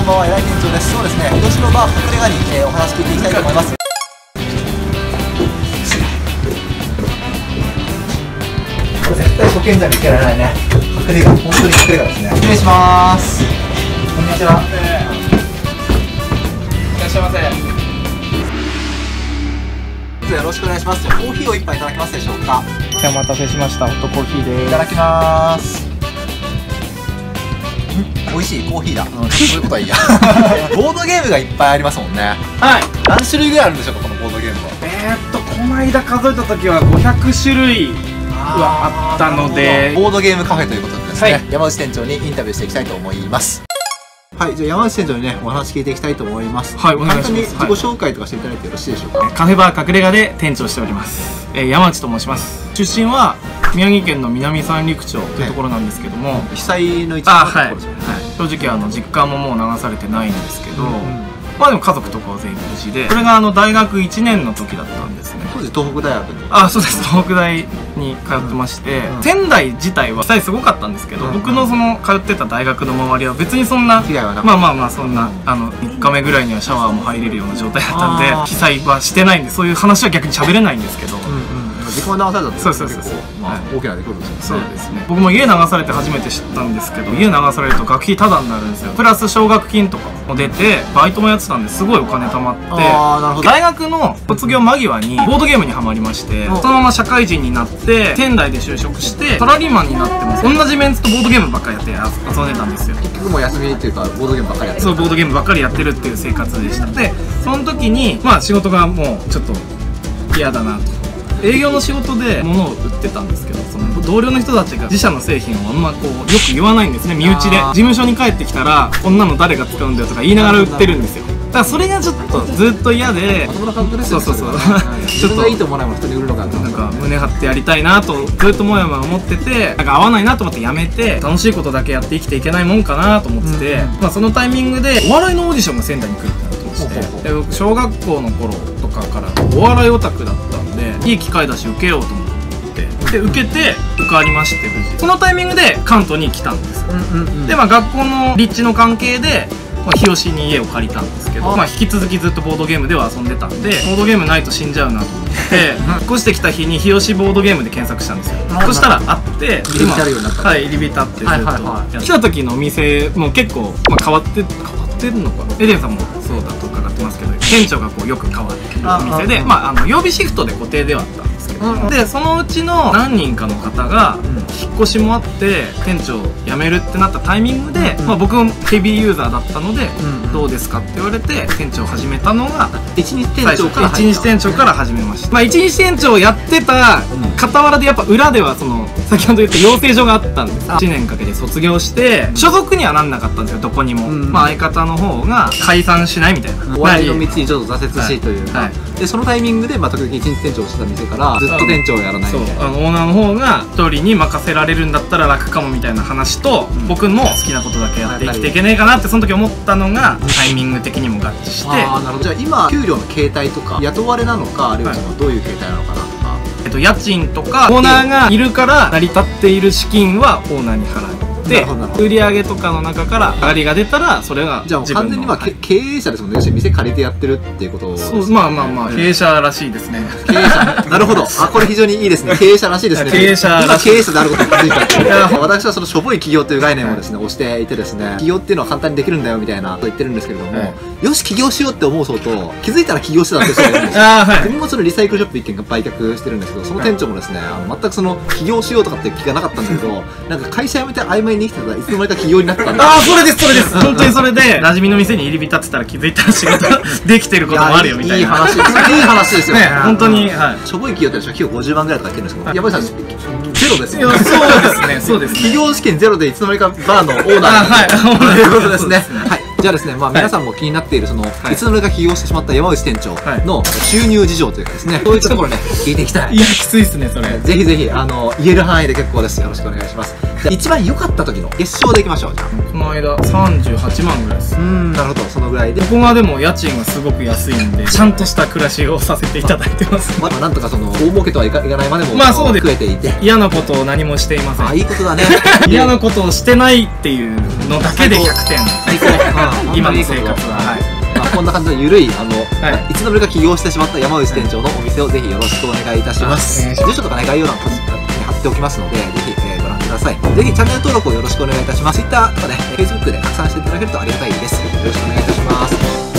こんばんは、偉い店長です。そうですね、広島バー隠れ家に、お話聞いていきたいと思います。これ絶対保険じゃ見つけられないね。隠れ家、本当に隠れ家ですね。失礼します。こんにちは。 いらっしゃいませ。 よろしくお願いします。コーヒーを一杯いただけますでしょうか。 お待たせしました。ホットコーヒーです。 いただきます。美味しいコーヒーだ。そういうことはいいや。ボードゲームがいっぱいありますもんね。 はい。 何種類ぐらいあるんでしょうか、このボードゲームは。 この間数えた時は500種類はあったので、 ボードゲームカフェということでですね、 はい、 山内店長にインタビューしていきたいと思います。はい、じゃあ山内店長にね、お話聞いていきたいと思います。 はい、お願いします。 簡単に自己紹介とかしていただいてよろしいでしょうか。 カフェバー隠れ家で店長しております。山内と申します。出身は宮城県の南三陸町というところなんですけども、 被災の一番のところですよね。 正直実家ももう流されてないんですけど、まあでも家族とかは全員無事で、それが大学1年の時だったんですね。 当時東北大学に。 そうです。東北大に通ってまして、仙台自体は被災すごかったんですけど、僕のその通ってた大学の周りは別にそんな被害はなかった。 まあそんな3日目ぐらいにはシャワーも入れるような状態だったんで、被災はしてないんで、そういう話は逆に喋れないんですけど。 自己流されたってそう大きな出来事ですよね。 そうですね。僕も家流されて初めて知ったんですけど、家流されると学費タダになるんですよ。プラス奨学金とかも出て、バイトもやってたんですごいお金貯まって、大学の卒業間際にボードゲームにはまりまして、そのまま社会人になって仙台で就職してサラリーマンになっても同じメンツとボードゲームばっかりやって遊んでたんですよ。 結局もう休みっていうかボードゲームばっかりやってる。 そう、ボードゲームばっかりやってるっていう生活でした。でその時に仕事がもうちょっと嫌だなと。営業の仕事で物を売ってたんですけど、その同僚の人たちが自社の製品をあんまよく言わないんですね、身内で。事務所に帰ってきたら「こんなの誰が使うんだよ」とか言いながら売ってるんですよ。だからそれがちょっとずっと嫌で、そう自分がいいと思わないもの人に売るのがなんか胸張ってやりたいなとずっともやもや思ってて、なんか合わないなと思ってやめて、楽しいことだけやって生きていけないもんかなと思ってて、そのタイミングでお笑いのオーディションが仙台に来るってなってまして、で僕小学校の頃とかからお笑いオタクだったんで、いい機会だし受けようと思ってで受けて受かりまして、無事そのタイミングで関東に来たんです。で学校の立地の関係で日吉に家を借りたんですけど、引き続きずっとボードゲームでは遊んでたんで、ボードゲームないと死んじゃうなと思って引っ越してきた日に日吉ボードゲームで検索したんですよ。そしたらあって入り浸るようになった。 はい、入り浸ってずっとやって来た時のお店も結構変わってるのかな。エデンさんもそうだと伺ってますけど、店長がよく変わってるお店で、曜日シフトで固定ではあったんですけど、でそのうちの何人かの方が引っ越しもあって店長辞めるってなったタイミングで、僕もヘビーユーザーだったのでどうですかって言われて店長を始めたのが一日店長から始めました。一日店長をやってた傍らでやっぱ裏では先ほど言った養成所があったんです。1年かけて卒業して所属にはなんなかったんですよ、どこにも。相方の方が解散しないみたいな、 お笑いの道にちょっと挫折しというか、でそのタイミングで時々一日店長をしてた店からずっと店長をやらないみたいな。 オーナーの方が一人に任せられるんだったら楽かもみたいな話と、僕も好きなことだけやって生きていけねえかなってその時思ったのがタイミング的にも合致して。 なるほど。じゃあ今給料の形態とか雇われなのか、あるいはどういう形態なのかなとか、 家賃とかオーナーがいるから成り立っている資金はオーナーに払って売り上げとかの中から上がりが出たらそれがじゃあ完全に経営者ですもんね。要するに店借りてやってるっていうことですね。 そう、経営者らしいですね。 経営者、なるほど。これ非常にいいですね。経営者らしいですね。 経営者らしい。 経営者であることに気づいたっていう。私はそのしょぼい企業という概念をですね推していてですね、起業っていうのは簡単にできるんだよみたいなと言ってるんですけれども、よし起業しようって思うそうと気づいたら起業してたって人がいるんですよ。自分もそのリサイクルショップ一軒が売却してるんですけど、その店長もですね全くその起業しようとかって気がなかったんだけど、なんか会社辞めて曖昧に生きてたらいつの間にか起業になったんだ。 それです本当にそれで馴染みの店に入り浸ってたら気づいたら仕事できてることもあるよみたいな。いい話ですよね。 本当にしょぼい企業って初期費用50万ぐらいとか言ってるんですけど、山内さんゼロですよ。 そうですね。 起業試験ゼロでいつの間にかバーのオーナーということですね。はい。じゃあですね、皆さんも気になっているいつの間にか起業してしまった山内店長の収入事情というかですね、そういったところね聞いていきたい。 いやきついですねそれ。 ぜひぜひ言える範囲で結構です。よろしくお願いします。じゃあ一番良かった時の月賞でいきましょう。じゃあこの間38万ぐらいです。 なるほど。そのぐらいで、 ここがでも家賃がすごく安いんでちゃんとした暮らしをさせていただいてます。 なんとか大儲けとはいかないまでもそうで食えていて、 嫌なことを何もしていません。 いいことだね。 嫌なことをしてないっていうのだけで100点。 最高。 今の生活は。はい。 まあこんな感じのゆるい、いつの間にか起業してしまった山内店長のお店をぜひよろしくお願いいたします。住所とかね、概要欄に貼っておきますので、ぜひご覧ください。ぜひチャンネル登録をよろしくお願いいたします。Twitter とかね、Facebook で拡散していただけるとありがたいです。よろしくお願いいたします。